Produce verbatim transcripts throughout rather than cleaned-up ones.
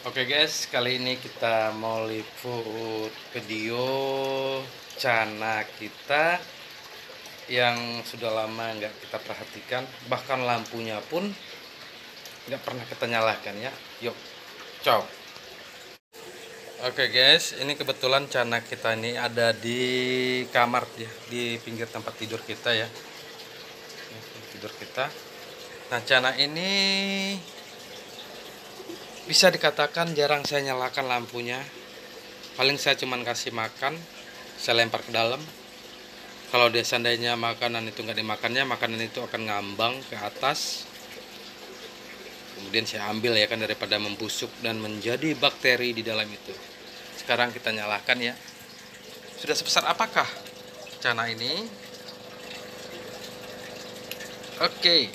Oke guys, kali ini kita mau liput video cana kita yang sudah lama nggak kita perhatikan, bahkan lampunya pun nggak pernah kita nyalakan ya. Yuk, ciao. Oke guys, ini kebetulan cana kita ini ada di kamar ya, di pinggir tempat tidur kita ya. Tidur kita. Nah, cana ini bisa dikatakan jarang saya nyalakan lampunya. Paling saya cuman kasih makan, saya lempar ke dalam. Kalau dia seandainya makanan itu nggak dimakannya, makanan itu akan ngambang ke atas. Kemudian saya ambil ya kan, daripada membusuk dan menjadi bakteri di dalam itu. Sekarang kita nyalakan ya. Sudah sebesar apakah cana ini? Oke.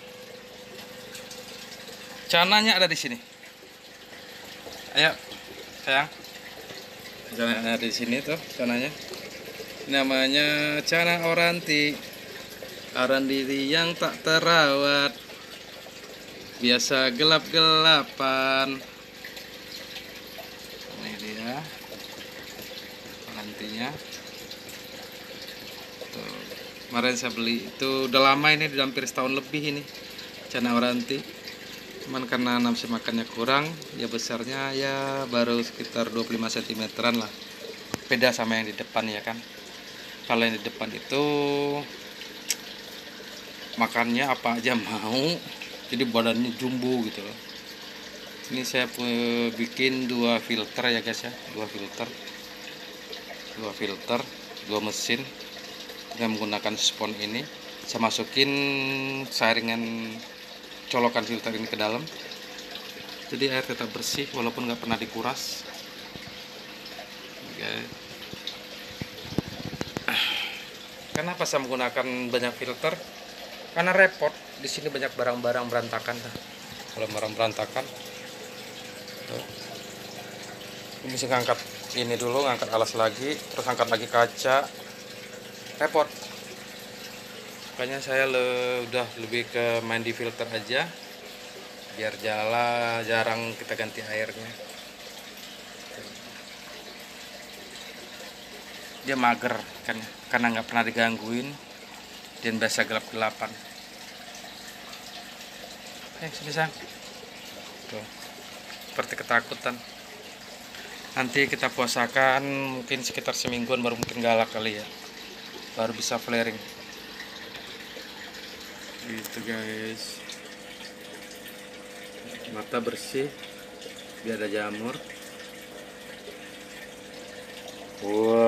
Cananya ada di sini. Ayo, sayang. Cananya ada di sini tuh, cananya. Namanya cana oranti. Arandiri yang tak terawat. Biasa gelap-gelapan. Ini dia orantinya. Tuh. Kemarin saya beli itu udah lama, ini udah hampir setahun lebih ini cana oranti. Cuman karena nafsu makannya kurang, ya besarnya ya baru sekitar dua puluh lima sentimeteran lah. Beda sama yang di depan ya kan. Kalau yang di depan itu makannya apa aja mau, jadi badannya jumbo gitu loh. Ini saya bikin dua filter ya guys ya, dua filter, dua filter, dua mesin dengan menggunakan spons ini. Saya masukin saringan colokan filter ini ke dalam, jadi air tetap bersih walaupun nggak pernah dikuras. Oke. Kenapa saya menggunakan banyak filter? Karena repot. Di sini banyak barang-barang berantakan. Nah, kalau barang berantakan, tuh. Ini mesti ngangkat ini dulu, ngangkat alas lagi, terus angkat lagi kaca. Repot. Makanya saya le, udah lebih ke main di filter aja, biar jala jarang kita ganti airnya. Dia mager kan, karena nggak pernah digangguin dan biasa gelap-gelapan. Eh sini sang, tuh seperti ketakutan. Nanti kita puasakan mungkin sekitar semingguan, baru mungkin galak kali ya, baru bisa flaring gitu guys. Mata bersih, biar ada jamur. Wow.